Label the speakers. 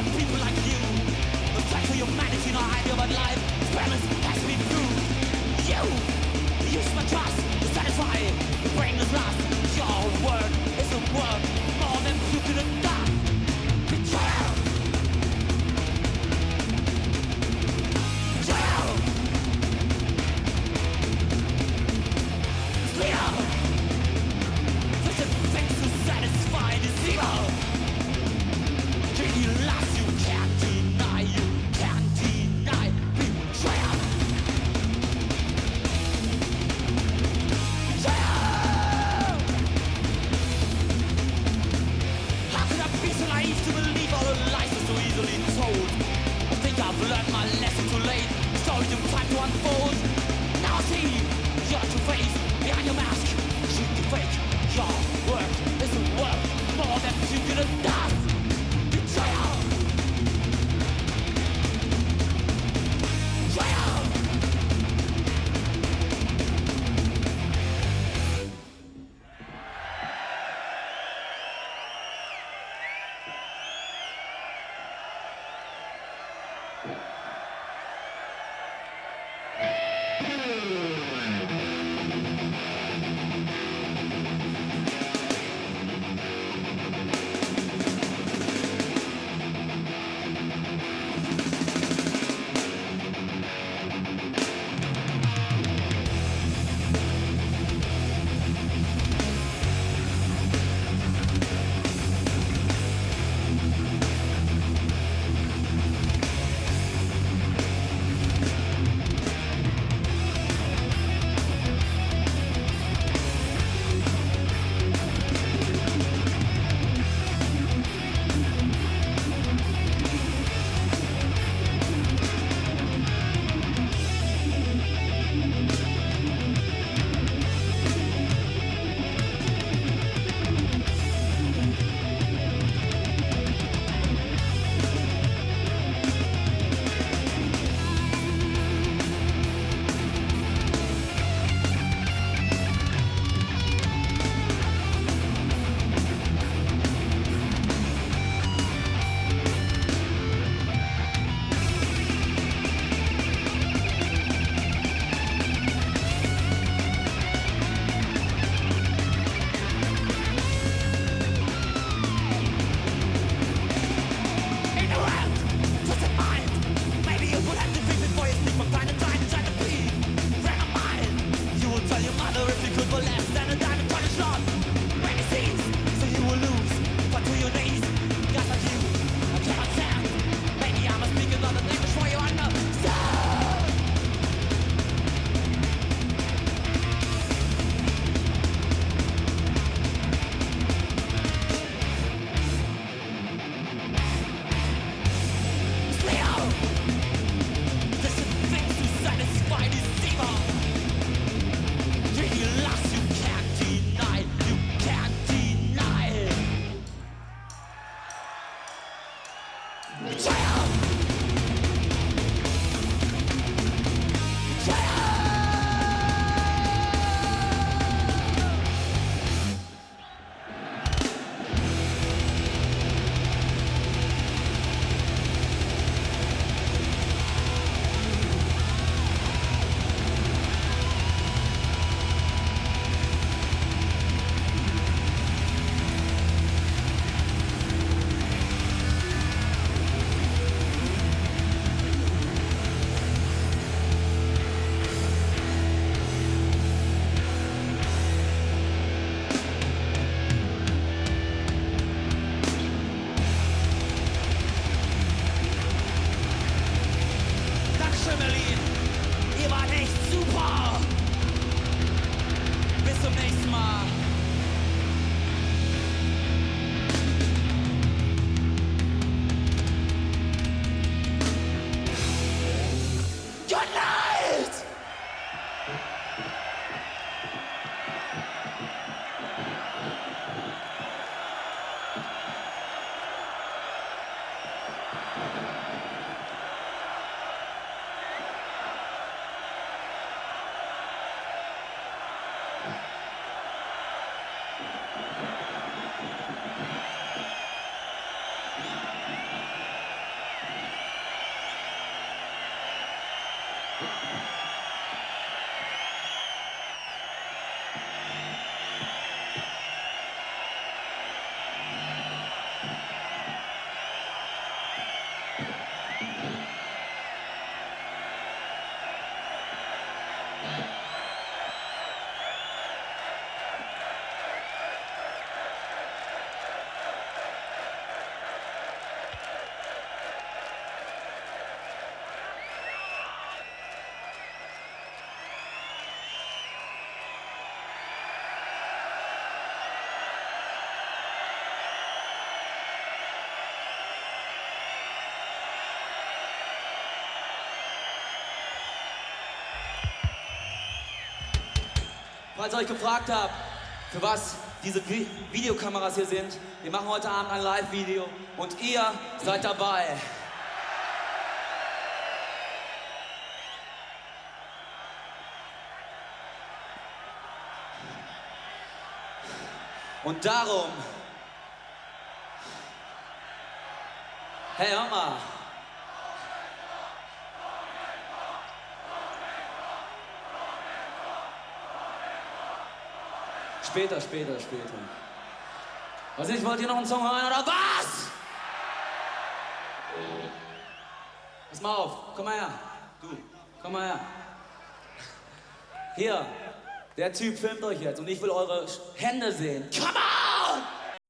Speaker 1: people like you. The fight for humanity, no idea what life experiments has been through. You use my trust to satisfy the brainless lust. Your word is a word more than you could have done. Betrayal. Betrayal. It's clear. Vision things to satisfy this evil. You lost, you can't deny betrayal. Betrayal. falls ihr euch gefragt habt, für was diese Videokameras hier sind, wir machen heute Abend ein Live-Video und ihr seid dabei. Und darum, hey, hör mal. Später. Was ist, wollt ihr noch einen Song hören oder was? Pass mal auf, komm mal her. Du, komm mal her. Hier, der Typ filmt euch jetzt und ich will eure Hände sehen. Come on!